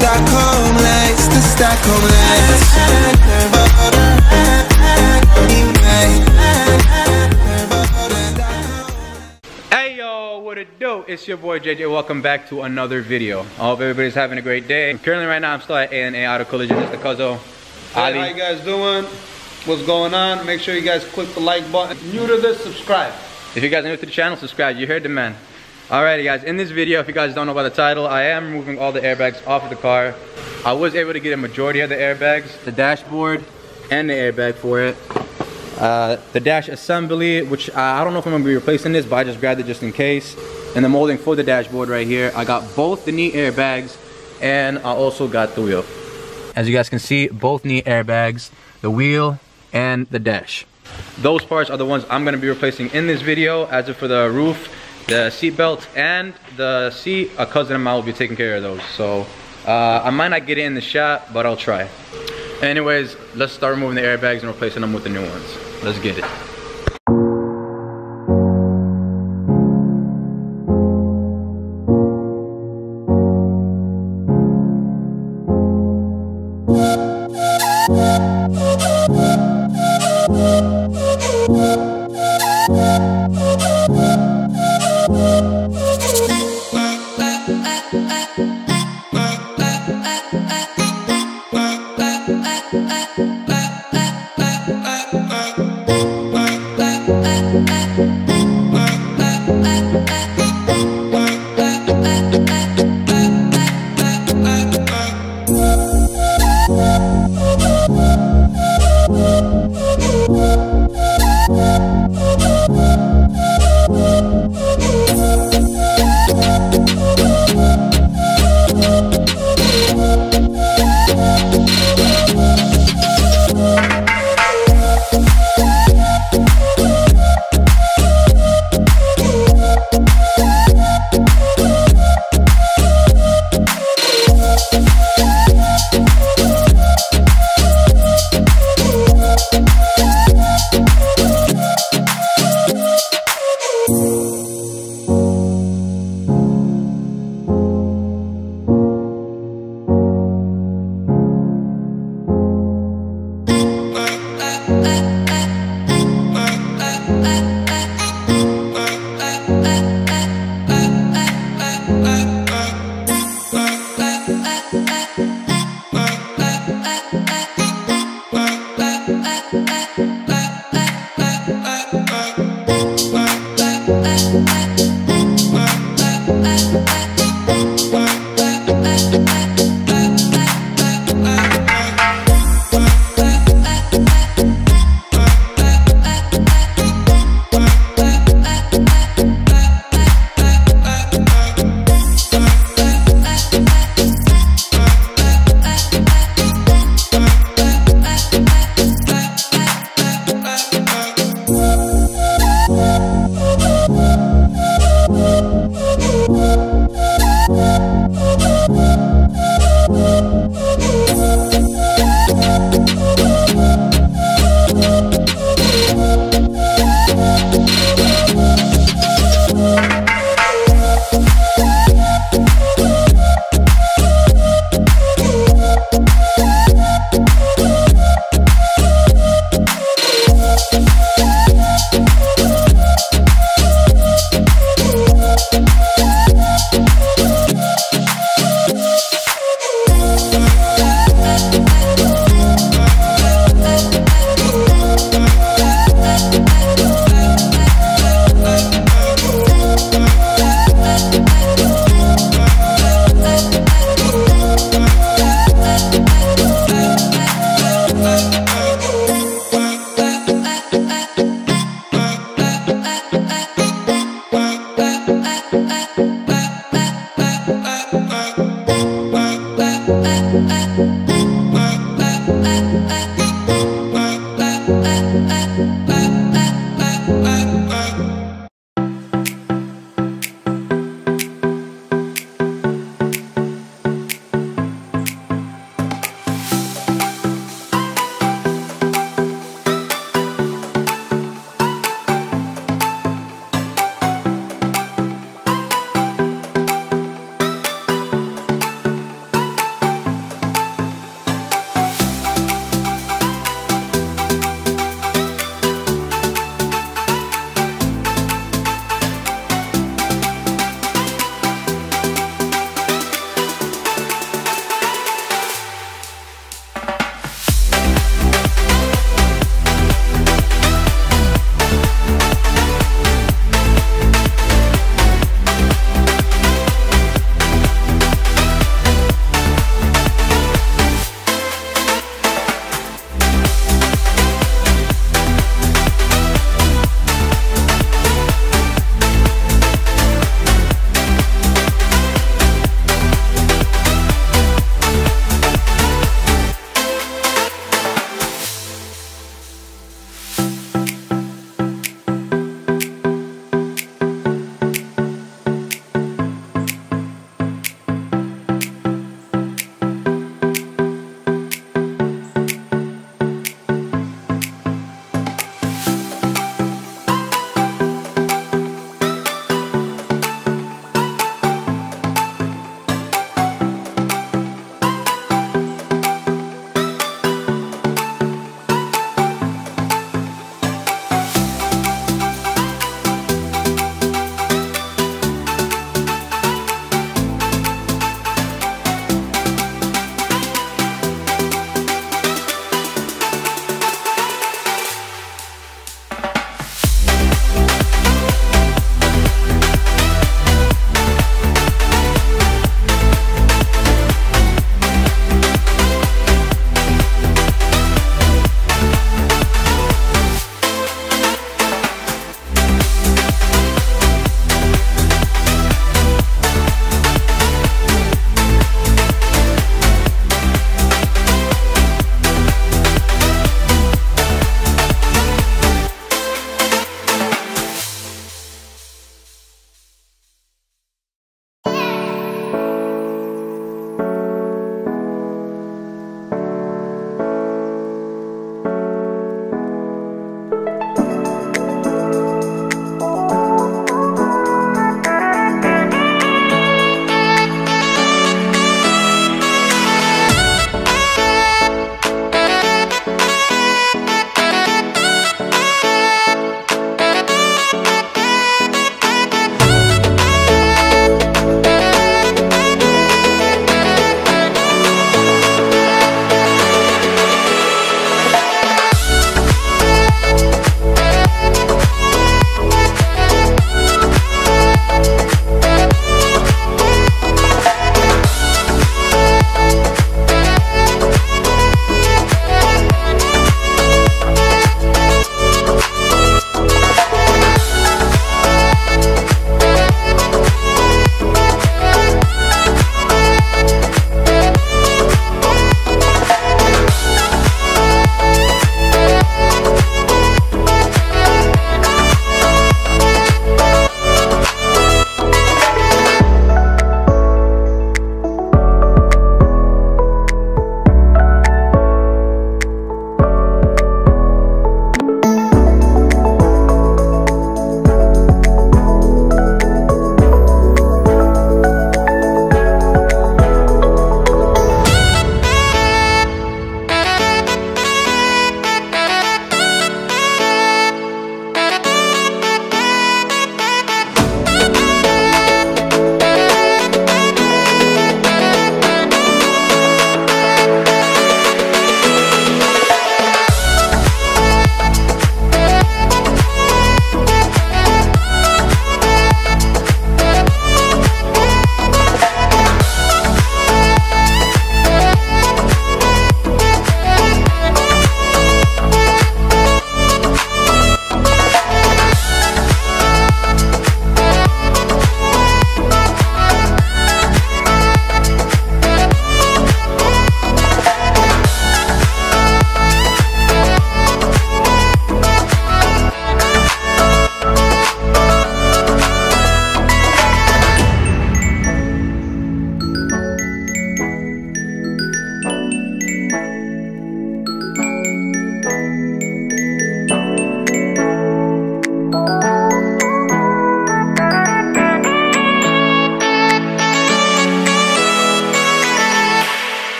Stockholm lights, the Stockholm lights. Hey yo, what it do? It's your boy JJ. Welcome back to another video. I hope everybody's having a great day. Currently right now I'm still at A&A Auto Collision. It's the Cuzzo. Hey, how you guys doing? What's going on? Make sure you guys click the like button. New to this, subscribe. If you guys are new to the channel, subscribe. You heard the man. Alrighty guys, in this video, if you guys don't know by the title, I am removing all the airbags off of the car. I was able to get a majority of the airbags, the dashboard and the airbag for it. The dash assembly, which I don't know if I'm going to be replacing this, but I just grabbed it just in case. And the molding for the dashboard right here. I got both the knee airbags and I also got the wheel. As you guys can see, both knee airbags, the wheel and the dash. Those parts are the ones I'm going to be replacing in this video. As for the roof, the seat belt and the seat, a cousin of mine will be taking care of those. So I might not get it in the shop, but I'll try. Anyways, let's start removing the airbags and replacing them with the new ones. Let's get it.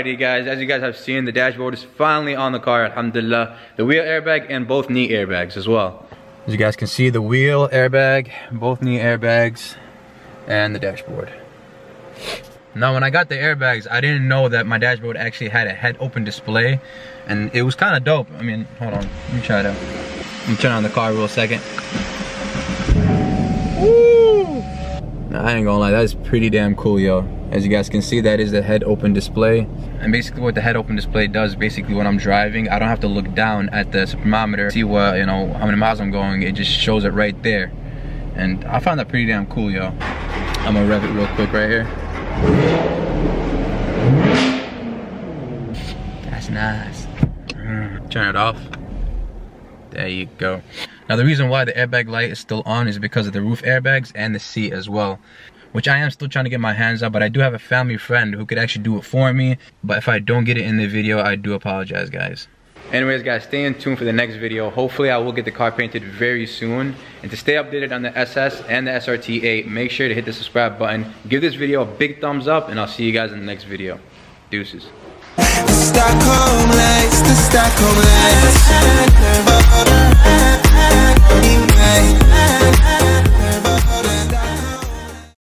Alrighty guys, as you guys have seen, the dashboard is finally on the car, alhamdulillah. The wheel airbag and both knee airbags as well. As you guys can see, the wheel airbag, both knee airbags, and the dashboard. Now when I got the airbags, I didn't know that my dashboard actually had a head open display, and it was kind of dope. I mean, hold on, let me try it out. Let me turn on the car real second. Woo! Nah, I ain't gonna lie, that's pretty damn cool, yo. As you guys can see, that is the head open display. And basically what the head open display does, basically when I'm driving, I don't have to look down at the speedometer, see what, you know, how many miles I'm going. It just shows it right there. And I found that pretty damn cool, yo. I'm gonna rev it real quick right here. That's nice. Turn it off. There you go. Now the reason why the airbag light is still on is because of the roof airbags and the seat as well, which I am still trying to get my hands on, but I do have a family friend who could actually do it for me. But if I don't get it in the video, I do apologize, guys. Anyways guys, stay in tune for the next video. Hopefully I will get the car painted very soon. And to stay updated on the SS and the SRT8, make sure to hit the subscribe button. Give this video a big thumbs up, and I'll see you guys in the next video. Deuces. The Stockholm lights, the Stockholm lights.